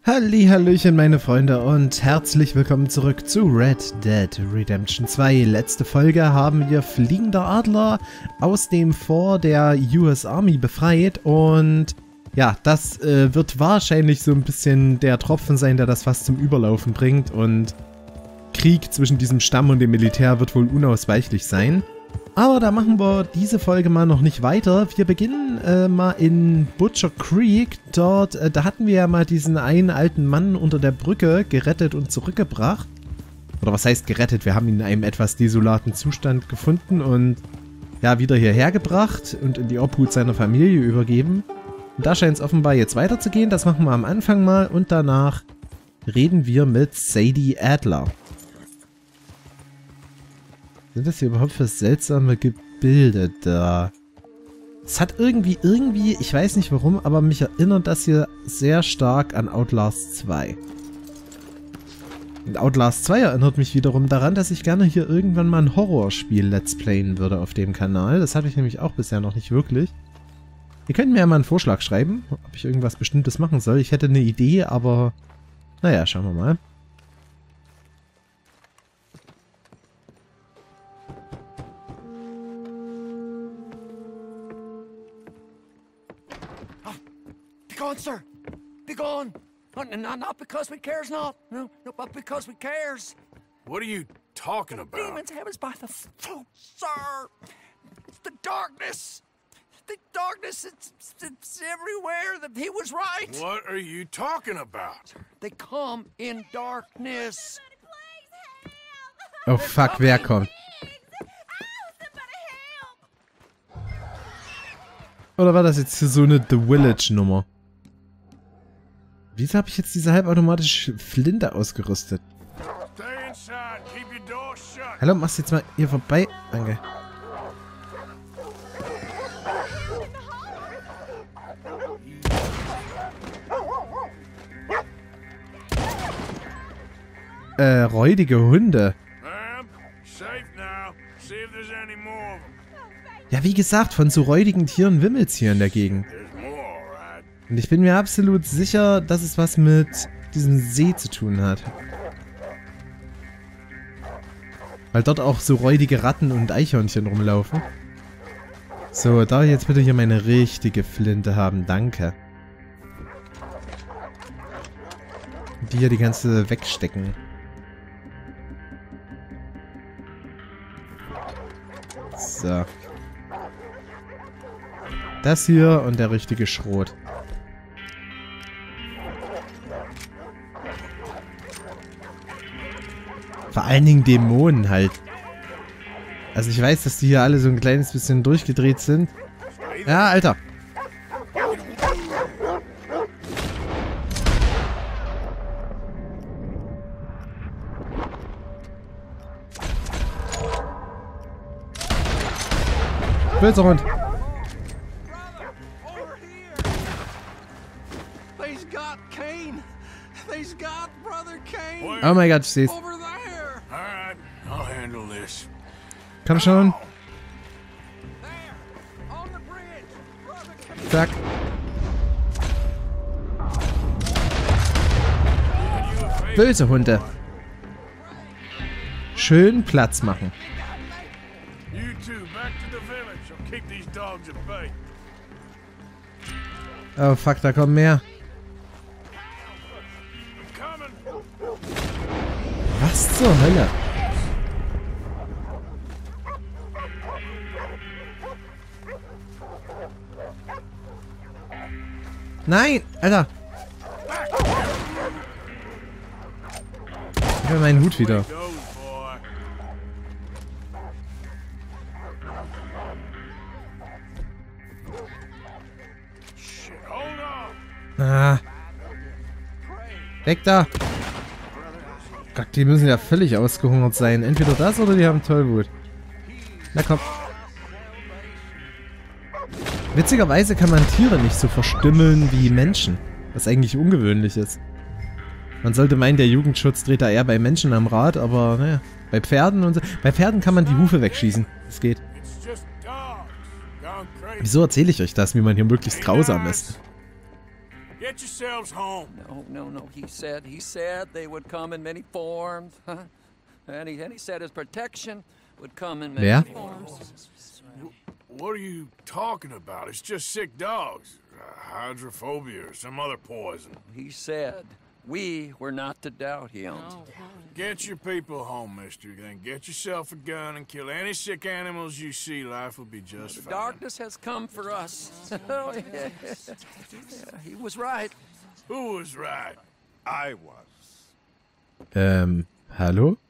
Hallihallöchen meine Freunde und herzlich willkommen zurück zu Red Dead Redemption 2. Letzte Folge haben wir Fliegender Adler aus dem Fort der US Army befreit und ja, das wird wahrscheinlich so ein bisschen der Tropfen sein, der das fast zum Überlaufen bringt, und Krieg zwischen diesem Stamm und dem Militär wird wohl unausweichlich sein. Aber da machen wir diese Folge mal noch nicht weiter. Wir beginnen mal in Butcher Creek. Dort, da hatten wir ja mal diesen einen alten Mann unter der Brücke gerettet und zurückgebracht. Oder was heißt gerettet? Wir haben ihn in einem etwas desolaten Zustand gefunden und ja, wieder hierher gebracht und in die Obhut seiner Familie übergeben. Und da scheint es offenbar jetzt weiterzugehen. Das machen wir am Anfang mal und danach reden wir mit Sadie Adler. Sind das hier überhaupt für seltsame Gebilde da? Es hat irgendwie, ich weiß nicht warum, aber mich erinnert das hier sehr stark an Outlast 2. Und Outlast 2 erinnert mich wiederum daran, dass ich gerne hier irgendwann mal ein Horrorspiel Let's Playen würde auf dem Kanal. Das habe ich nämlich auch bisher noch nicht wirklich. Ihr könnt mir ja mal einen Vorschlag schreiben, ob ich irgendwas Bestimmtes machen soll. Ich hätte eine Idee, aber naja, schauen wir mal. Be gone, sir! Be gone! Not because we cares not. No, but because we cares. What are you talking The about? demons have us by the throat, sir! It's the darkness! The darkness, it's everywhere. He was right! What are you talking about? They come in darkness. Oh fuck, wer kommt? Oder war das jetzt hier so eine The Village-Nummer? Wieso habe ich jetzt diese halbautomatische Flinte ausgerüstet? Stay inside. Keep your door shut. Hallo, machst jetzt mal hier vorbei. Danke. Räudige Hunde. Ma'am, safe now. See if there's any more of them. Ja, wie gesagt, von so räudigen Tieren wimmelt's hier in der Gegend. There's more, all right. Und ich bin mir absolut sicher, dass es was mit diesem See zu tun hat. Weil dort auch so räudige Ratten und Eichhörnchen rumlaufen. So, darf ich jetzt bitte hier meine richtige Flinte haben? Danke. Die hier die ganze wegstecken. So. Das hier und der richtige Schrot. Vor allen Dingen Dämonen halt. Also ich weiß, dass die hier alle so ein kleines bisschen durchgedreht sind. Ja, Alter. Böser Hund. Over here! They's got Cain! They's got Brother Cain! Oh mein Gott, ich seh's. Over there! All right, I'll handle this. Komm schon. There! On the bridge! Brother Cain! Zack. Böse Hunde. Schön Platz machen. You two, back to the village. I'll keep these dogs at bay. Oh fuck, da kommen mehr. Coming. Was zur Hölle? Nein, Alter. Ich will meinen Hut wieder. Goes, boy. Shit, hold on. Ah. Weg da. Gott, die müssen ja völlig ausgehungert sein. Entweder das oder die haben Tollwut. Na komm. Witzigerweise kann man Tiere nicht so verstümmeln wie Menschen. Was eigentlich ungewöhnlich ist. Man sollte meinen, der Jugendschutz dreht da eher bei Menschen am Rad, aber naja. Bei Pferden und so. Bei Pferden kann man die Hufe wegschießen. Das geht. It's just dogs. Gone crazy. Wieso erzähle ich euch das, wie man hier möglichst grausam ist? Get yourselves home. No. He said they would come in many forms. Huh? And he said his protection would come in many Wer? forms. What are you talking about? It's just sick dogs. Hydrophobia or some other poison. He said we were not to doubt him. Get your people home, mister. Then get yourself a gun and kill any sick animals you see. Life will be just fine. Darkness has come for us. Yeah, he was right. Who was right? I was. Hallo?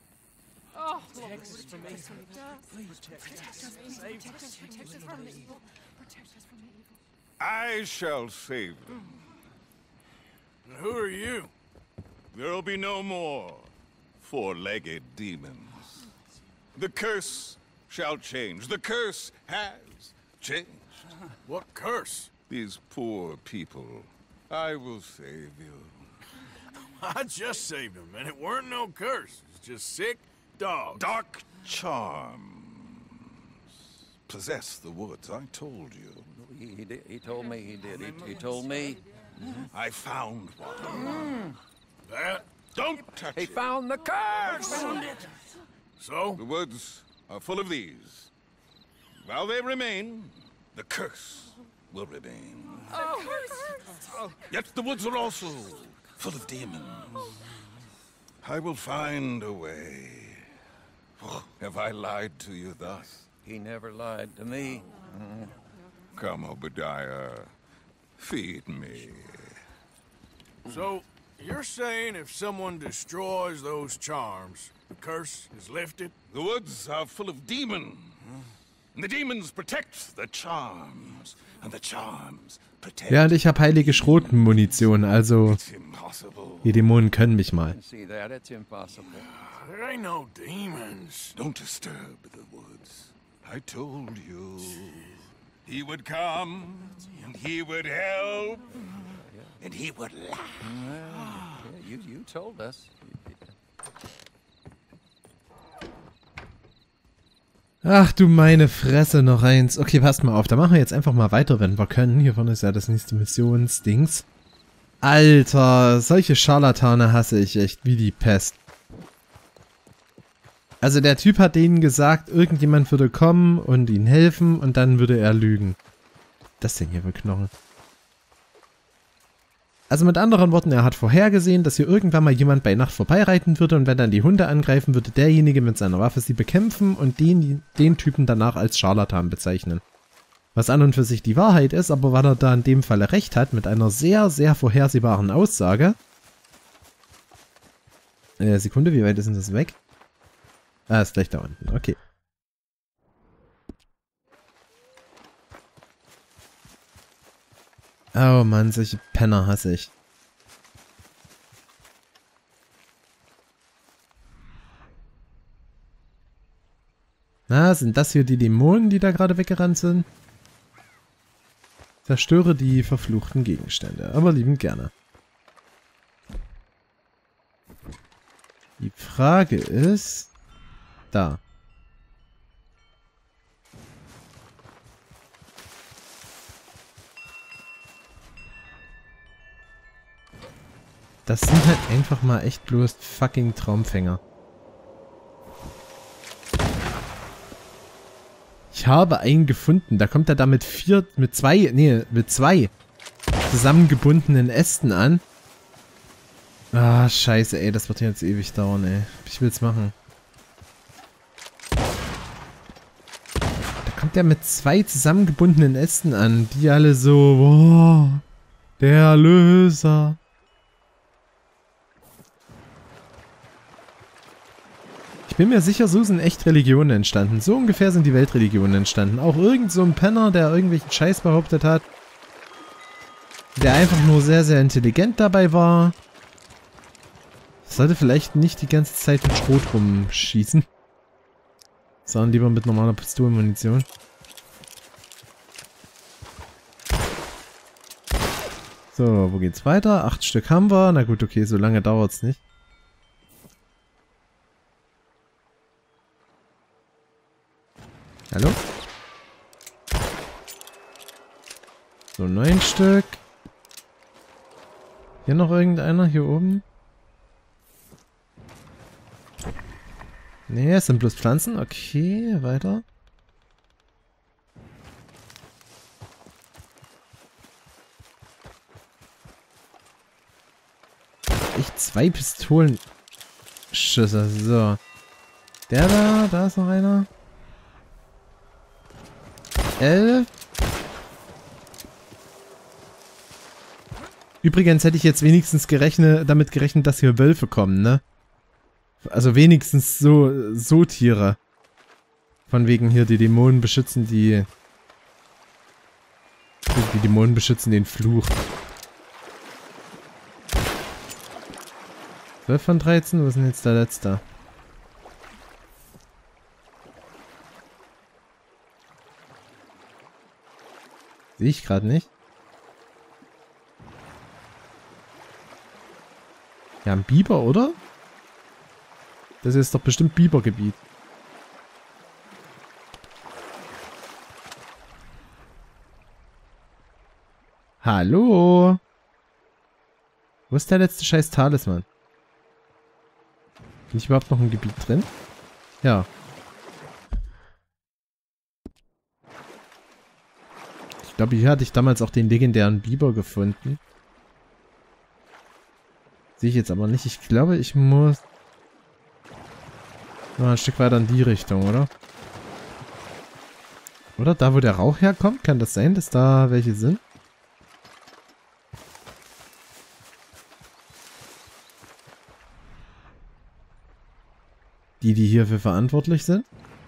I shall save them. And who are you? There'll be no more four-legged demons. The curse shall change. The curse has changed. What curse? These poor people. I will save you. I just saved him, and it weren't no curse. It's just sick dogs. Dark charms possess the woods. I told you. He told me he did. He told me. I found one. That? Don't touch He it. found the curse. So? The woods are full of these. While they remain, the curse will remain. Yet the woods are also full of demons. I will find a way. Oh, have I lied to you thus? He never lied to me. Come, Obadiah. Feed me. So, you're saying if someone destroys those charms, the curse is lifted? The woods are full of demons. And the demons protect the charms. And the charms protect... Ja, und ich habe heilige Schrotmunition, also It's impossible. die Dämonen können mich mal. See that? It's impossible. There ain't no demons. Don't disturb the woods. I told you. He would come, and he would help, and he would laugh. Yeah, you told us. Ach du meine Fresse, noch eins. Okay, passt mal auf, da machen wir jetzt einfach mal weiter, wenn wir können. Hier vorne ist ja das nächste Missionsdings. Alter, solche Scharlatane hasse ich echt wie die Pest. Also der Typ hat denen gesagt, irgendjemand würde kommen und ihnen helfen und dann würde er lügen. Das denn hier für Knochen? Also mit anderen Worten, er hat vorhergesehen, dass hier irgendwann mal jemand bei Nacht vorbeireiten würde und wenn dann die Hunde angreifen, würde derjenige mit seiner Waffe sie bekämpfen und den Typen danach als Scharlatan bezeichnen. Was an und für sich die Wahrheit ist, aber weil er da in dem Falle recht hat, mit einer sehr, sehr vorhersehbaren Aussage. Sekunde, wie weit ist denn das weg? Ah, ist gleich da unten, okay. Oh Mann, solche Penner hasse ich. Na, sind das hier die Dämonen, die da gerade weggerannt sind? Zerstöre die verfluchten Gegenstände, aber liebend gerne. Die Frage ist... Da. Das sind halt einfach mal echt bloß fucking Traumfänger. Ich habe einen gefunden. Da kommt er da mit zwei zusammengebundenen Ästen an. Ah, scheiße, ey. Das wird jetzt ewig dauern, ey. Ich will's machen. Kommt der mit zwei zusammengebundenen Ästen an, die alle so, wow, der Erlöser. Ich bin mir sicher, so sind echt Religionen entstanden. So ungefähr sind die Weltreligionen entstanden. Auch irgend so ein Penner, der irgendwelchen Scheiß behauptet hat, der einfach nur sehr, sehr intelligent dabei war. Sollte vielleicht nicht die ganze Zeit mit Schrot rumschießen. Sondern lieber mit normaler Pistolenmunition. So, wo geht's weiter? 8 Stück haben wir. Na gut, okay, so lange dauert's nicht. Hallo? So, 9 Stück. Hier noch irgendeiner? Hier oben? Nee, es sind bloß Pflanzen. Okay, weiter. Ich 2 Pistolenschüsse. So. Da ist noch einer. 11. Übrigens hätte ich jetzt wenigstens damit gerechnet, dass hier Wölfe kommen, ne? Also wenigstens so Tiere. Von wegen hier, die Dämonen beschützen die Dämonen beschützen den Fluch. 12 von 13, wo ist denn jetzt der letzte? Sehe ich gerade nicht. Ja, ein Biber, oder? Das ist doch bestimmt Bibergebiet. Hallo? Wo ist der letzte scheiß Talisman? Bin ich überhaupt noch im Gebiet drin? Ja. Ich glaube, hier hatte ich damals auch den legendären Biber gefunden. Sehe ich jetzt aber nicht. Ich glaube, ich muss noch ein Stück weiter in die Richtung, oder? Oder da, wo der Rauch herkommt? Kann das sein, dass da welche sind? Die hierfür verantwortlich sind?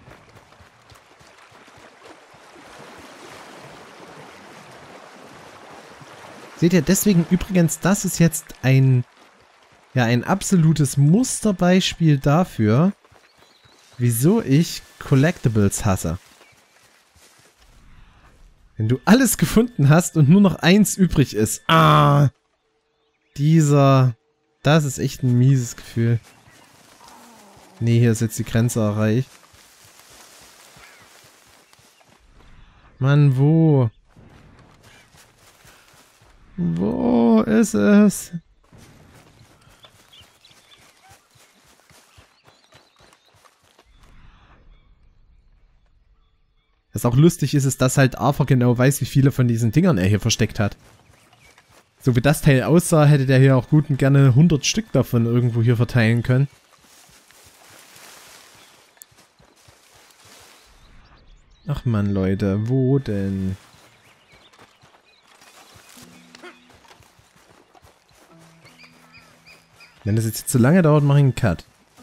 Seht ihr, deswegen übrigens, das ist jetzt ein absolutes Musterbeispiel dafür, wieso ich Collectibles hasse. Wenn du alles gefunden hast und nur noch eins übrig ist. Das ist echt ein mieses Gefühl. Nee, hier ist jetzt die Grenze erreicht. Mann, wo? Wo ist es? Was auch lustig ist, dass halt Arthur genau weiß, wie viele von diesen Dingern er hier versteckt hat. So wie das Teil aussah, hätte der hier auch gut und gerne 100 Stück davon irgendwo hier verteilen können. Ach man, Leute, wo denn? Wenn das jetzt zu lange dauert, mache ich einen Cut.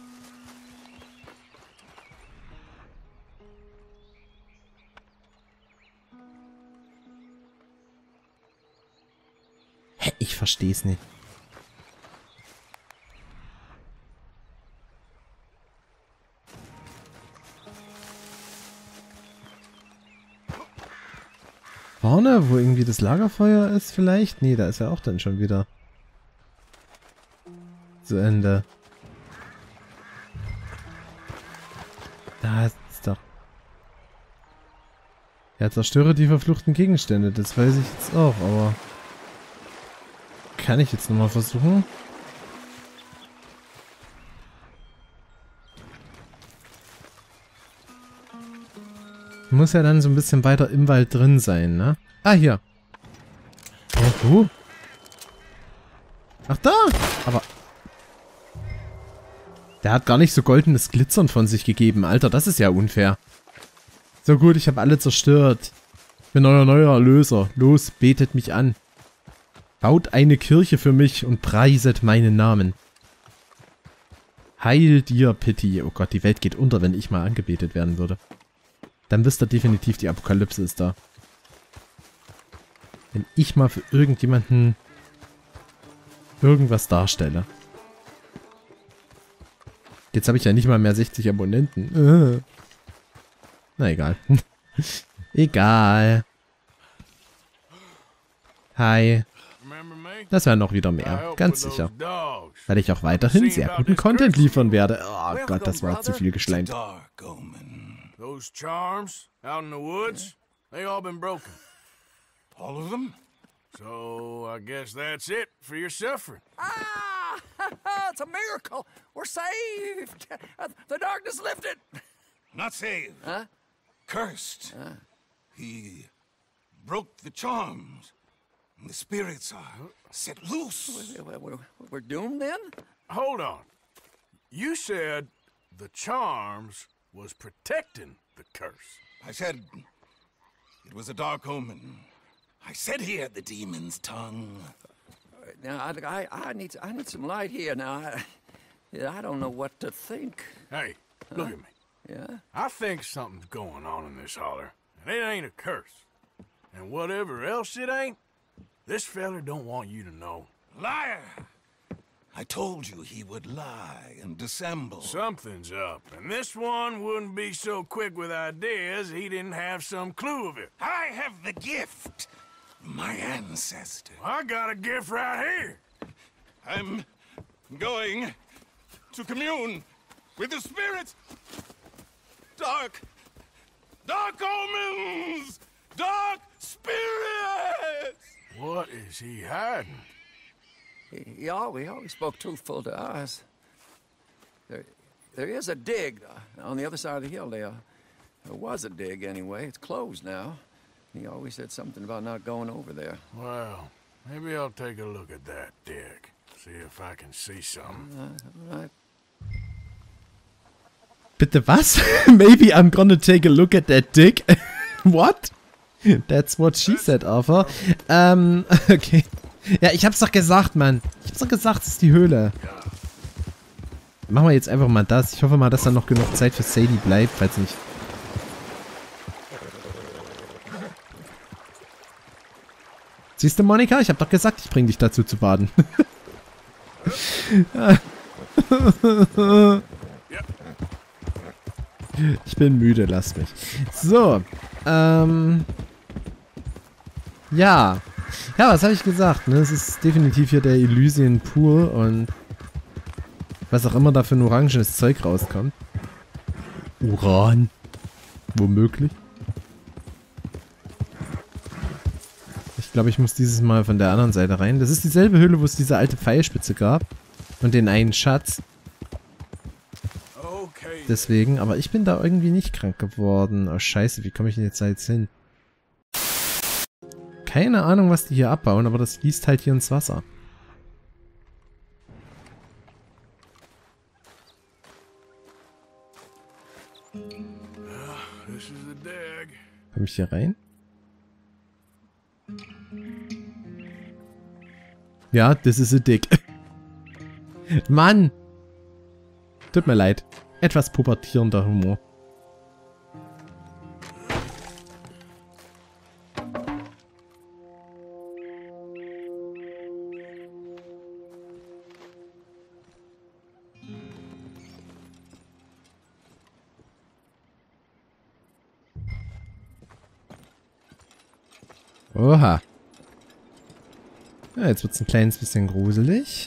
Hä, ich versteh's nicht. Vorne, wo irgendwie das Lagerfeuer ist vielleicht? Nee, da ist ja auch dann schon wieder zu Ende. Da ist es doch. Ja, zerstöre die verfluchten Gegenstände. Das weiß ich jetzt auch, aber... Kann ich jetzt nochmal versuchen? Muss ja dann so ein bisschen weiter im Wald drin sein, ne? Ah, hier. Wo? Ach, da! Aber... Der hat gar nicht so goldenes Glitzern von sich gegeben. Alter, das ist ja unfair. So gut, ich habe alle zerstört. Ich bin euer neuer Erlöser. Los, betet mich an. Baut eine Kirche für mich und preiset meinen Namen. Heil dir, Pity. Oh Gott, die Welt geht unter, wenn ich mal angebetet werden würde. Dann wisst ihr definitiv, die Apokalypse ist da. Wenn ich mal für irgendjemanden irgendwas darstelle. Jetzt habe ich ja nicht mal mehr 60 Abonnenten. Na egal. Egal. Hi. Das wären noch wieder mehr. Ganz sicher. Weil ich auch weiterhin sehr guten Content liefern werde. Oh Gott, das war zu viel geschleimt. Those charms out in the woods, they all been broken. All of them? So I guess that's it for your suffering. Ah! It's a miracle. We're saved. The darkness lifted. Not saved. Huh? Cursed. He broke the charms. And the spirits are set loose. We're doomed then? Hold on. You said the charms was protecting the curse. I said it was a dark omen. I said he had the demon's tongue. Now, I need some light here. Now, I don't know what to think. Hey, look at me. Yeah? I think something's going on in this holler, and it ain't a curse. And whatever else it ain't, this fella don't want you to know. Liar! I told you he would lie and dissemble. Something's up, and this one wouldn't be so quick with ideas he didn't have some clue of it. I have the gift. My ancestor. I got a gift right here. I'm going to commune with the spirits. Dark omens! Dark spirits! What is he hiding? He always spoke truthful to us. There is a dig on the other side of the hill there. There was a dig anyway. It's closed now. He always said something about not going over there. Well, maybe I'll take a look at that dig. See if I can see something. Right. Bitte was? Maybe I'm gonna take a look at that dick. What? That's what she said, Arthur. Okay. Ja, ich hab's doch gesagt, Mann. Ich hab's doch gesagt, es ist die Höhle. Machen wir jetzt einfach mal das. Ich hoffe mal, dass da noch genug Zeit für Sadie bleibt, falls nicht. Siehst du, Monika? Ich hab doch gesagt, ich bring dich dazu zu baden. Ich bin müde, lass mich. So, ja. Ja, was habe ich gesagt? Ne? Es ist definitiv hier der Elysian pur und was auch immer da für ein orangenes Zeug rauskommt. Uran. Womöglich. Ich glaube, ich muss dieses Mal von der anderen Seite rein. Das ist dieselbe Höhle, wo es diese alte Pfeilspitze gab. Und den einen Schatz. Deswegen, aber ich bin da irgendwie nicht krank geworden. Oh scheiße, wie komme ich denn jetzt da jetzt hin? Keine Ahnung, was die hier abbauen, aber das fließt halt hier ins Wasser. Komme ich hier rein? Ja, das ist a dick. Mann! Tut mir leid. Etwas pubertierender Humor. Oha. Ja, jetzt wird es ein kleines bisschen gruselig.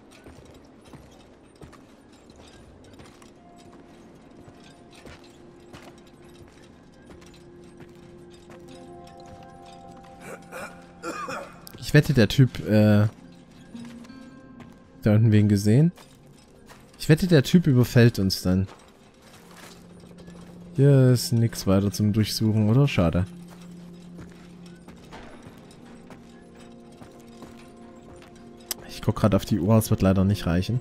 Ich wette, der Typ, da unten wen gesehen? Ich wette, der Typ überfällt uns dann. Hier ist nichts weiter zum Durchsuchen, oder? Schade. Ich gucke gerade auf die Uhr, es wird leider nicht reichen.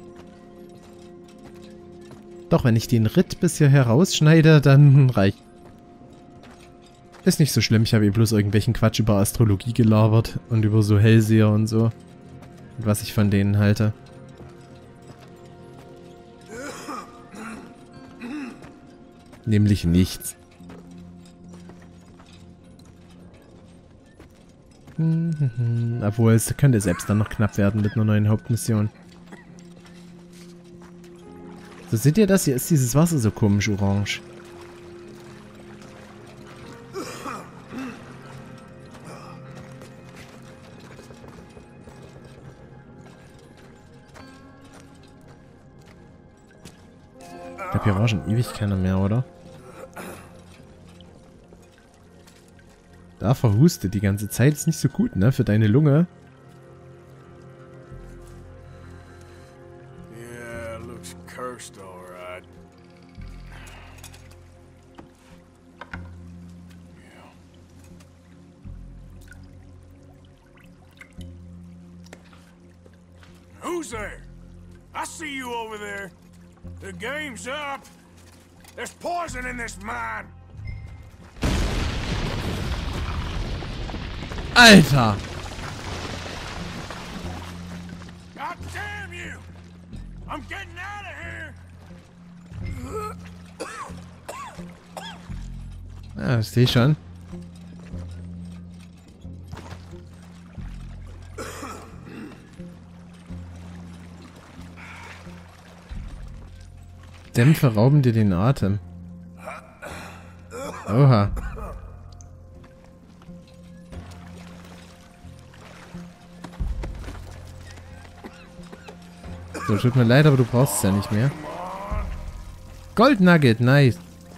Doch, wenn ich den Ritt bis hierher rausschneide, dann reicht. Ist nicht so schlimm, ich habe bloß irgendwelchen Quatsch über Astrologie gelabert und über so Hellseher und so. Und was ich von denen halte. Nämlich nichts. Obwohl, es könnte selbst dann noch knapp werden mit einer neuen Hauptmission. So, seht ihr das? Hier ist dieses Wasser so komisch orange. Ich glaube, hier war schon ewig keiner mehr, oder? Da verhustet die ganze Zeit. Ist nicht so gut, ne? Für deine Lunge. Yeah, looks cursed, all right. Yeah. Who's there? I see you over there. The game's up. There's poison in this mine. Alter! God damn you! I'm getting out of here. Ja, ich sehe schon. Dämpfe rauben dir den Atem. Oha. So, tut mir leid, aber du brauchst es ja nicht mehr. Gold Nugget, nice.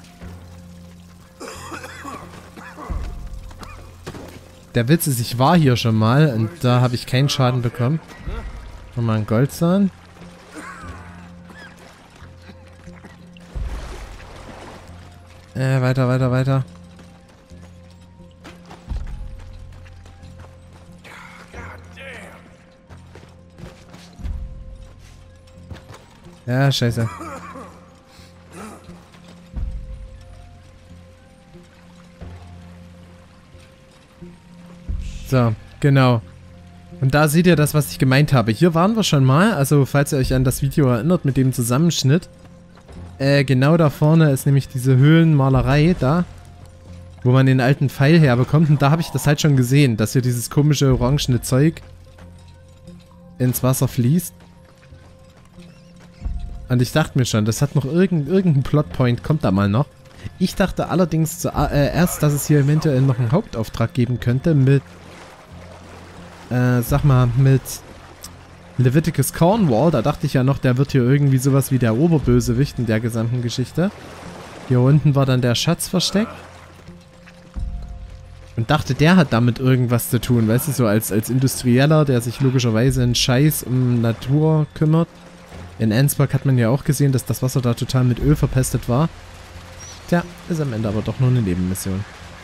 Der Witz ist, ich war hier schon mal und da habe ich keinen Schaden bekommen. Nochmal ein Goldzahn. Weiter, weiter, weiter. Ja, scheiße. So, genau. Und da seht ihr das, was ich gemeint habe. Hier waren wir schon mal, also falls ihr euch an das Video erinnert mit dem Zusammenschnitt. Genau da vorne ist nämlich diese Höhlenmalerei da, wo man den alten Pfeil herbekommt. Und da habe ich das halt schon gesehen, dass hier dieses komische orangene Zeug ins Wasser fließt. Und ich dachte mir schon, das hat noch irgendein Plotpoint, kommt da mal noch. Ich dachte allerdings zuerst, dass es hier eventuell noch einen Hauptauftrag geben könnte mit, sag mal, mit Leviticus Cornwall. Da dachte ich ja noch, der wird hier irgendwie sowas wie der Oberbösewicht in der gesamten Geschichte. Hier unten war dann der Schatz versteckt. Und dachte, der hat damit irgendwas zu tun, weißt du, so als Industrieller, der sich logischerweise einen Scheiß um Natur kümmert. In Ansbach hat man ja auch gesehen, dass das Wasser da total mit Öl verpestet war. Tja, ist am Ende aber doch nur eine Nebenmission.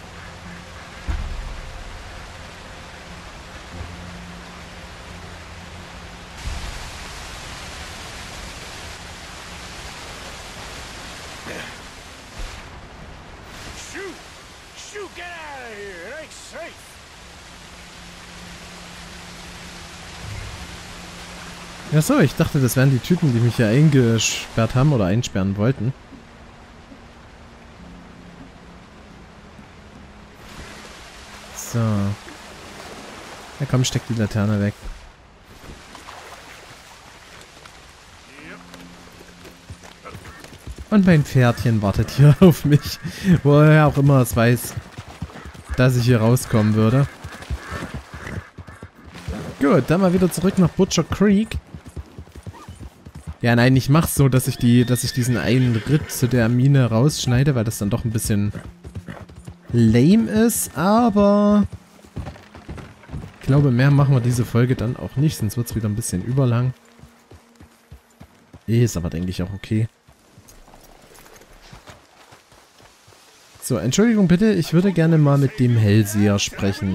Shoot, get out of here. It ain't safe. Achso, ich dachte, das wären die Typen, die mich hier eingesperrt haben oder einsperren wollten. So. Ja komm, steck die Laterne weg. Und mein Pferdchen wartet hier auf mich. Woher auch immer es weiß, dass ich hier rauskommen würde. Gut, dann mal wieder zurück nach Butcher Creek. Ja, nein, ich mach's so, dass ich diesen einen Ritt zu der Mine rausschneide, weil das dann doch ein bisschen lame ist, aber ich glaube, mehr machen wir diese Folge dann auch nicht, sonst wird's wieder ein bisschen überlang. Ist aber, denke ich, auch okay. So, Entschuldigung bitte, ich würde gerne mal mit dem Hellseher sprechen.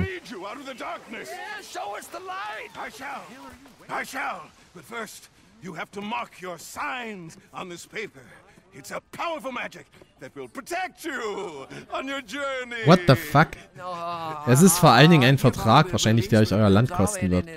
I shall. But first, you have to mark your signs on this paper. It's a powerful magic that will protect you on your journey. What the fuck? Es ist vor allen Dingen ein Vertrag, wahrscheinlich, der euch euer Land kosten wird.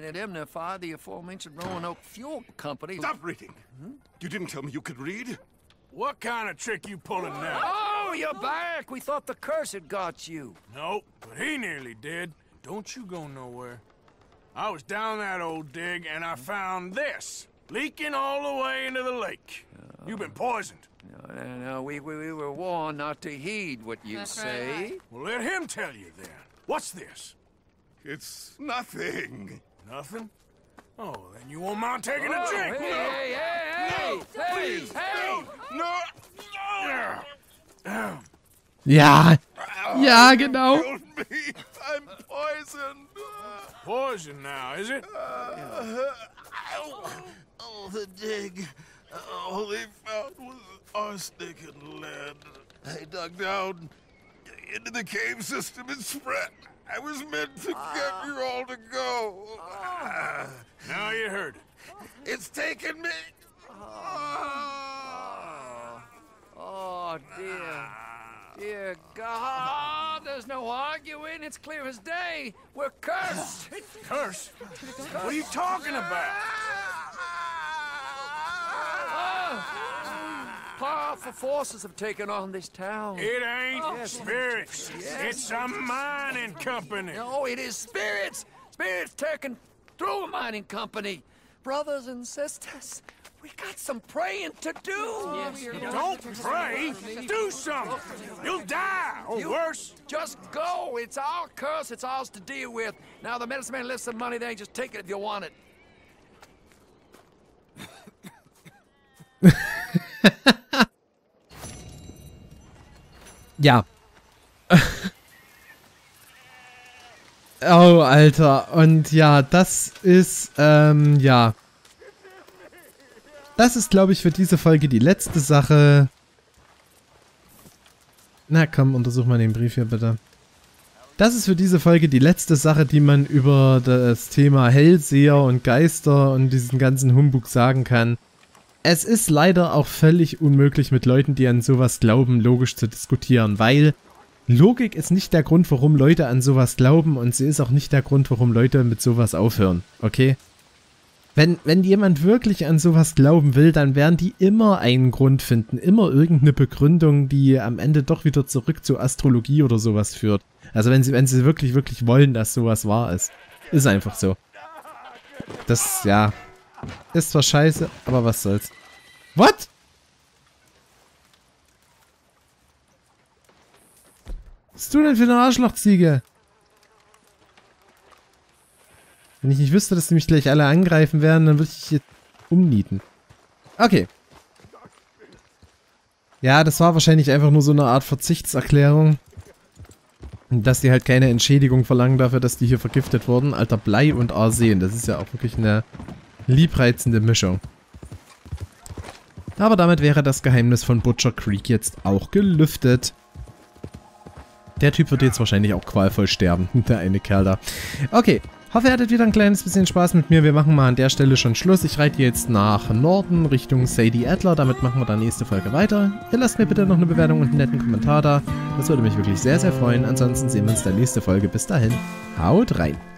Stop reading. You didn't tell me you could read. What kind of trick you pulling now? Oh, you're back. We thought the curse had got you. Nope, but he nearly did. Don't you go nowhere. I was down that old dig and I found this, leaking all the way into the lake. You've been poisoned. No, we were warned not to heed what you say. Right. Well, let him tell you then. What's this? It's nothing. Nothing? Oh, then you won't mind taking a drink. Hey, please, hey! No. Ja, ja, genau. Hold me. I'm poisoned. Poison now, is it? Oh, the dig. All they found was arsenic and lead. I dug down into the cave system and spread. I was meant to get you all to go. Now you heard it. It's taken me. Oh, dear. Dear God, there's no arguing. It's clear as day. We're cursed. Curse? What are you talking about? Powerful forces have taken on this town. It ain't spirits. It's a mining company. No, it is spirits. Spirits taken through a mining company. Brothers and sisters, we got some praying to do. Don't pray. Do something. You'll die, or worse. Just go. It's our curse. It's ours to deal with. Now, the medicine man left some money there. Just take it if you want it. Ja. Oh, Alter. Und ja, das ist, ja. Das ist, glaube ich, für diese Folge die letzte Sache. Na komm, untersuch mal den Brief hier bitte. Das ist für diese Folge die letzte Sache, die man über das Thema Hellseher und Geister und diesen ganzen Humbug sagen kann. Es ist leider auch völlig unmöglich, mit Leuten, die an sowas glauben, logisch zu diskutieren, weil Logik ist nicht der Grund, warum Leute an sowas glauben, und sie ist auch nicht der Grund, warum Leute mit sowas aufhören, okay? Wenn jemand wirklich an sowas glauben will, dann werden die immer einen Grund finden, immer irgendeine Begründung, die am Ende doch wieder zurück zu Astrologie oder sowas führt. Also wenn sie wirklich wollen, dass sowas wahr ist. Ist einfach so. Das, ja, ist zwar scheiße, aber was soll's. What? Was bist du denn für eine Arschlochziege? Wenn ich nicht wüsste, dass die mich gleich alle angreifen werden, dann würde ich hier umnieten. Okay. Ja, das war wahrscheinlich einfach nur so eine Art Verzichtserklärung. Dass die halt keine Entschädigung verlangen dafür, dass die hier vergiftet wurden. Alter, Blei und Arsen. Das ist ja auch wirklich eine liebreizende Mischung. Aber damit wäre das Geheimnis von Butcher Creek jetzt auch gelüftet. Der Typ wird jetzt wahrscheinlich auch qualvoll sterben. Der eine Kerl da. Okay. Hoffe, ihr hattet wieder ein kleines bisschen Spaß mit mir. Wir machen mal an der Stelle schon Schluss. Ich reite jetzt nach Norden, Richtung Sadie Adler. Damit machen wir dann nächste Folge weiter. Ihr lasst mir bitte noch eine Bewertung und einen netten Kommentar da. Das würde mich wirklich sehr, sehr freuen. Ansonsten sehen wir uns in der nächsten Folge. Bis dahin, haut rein.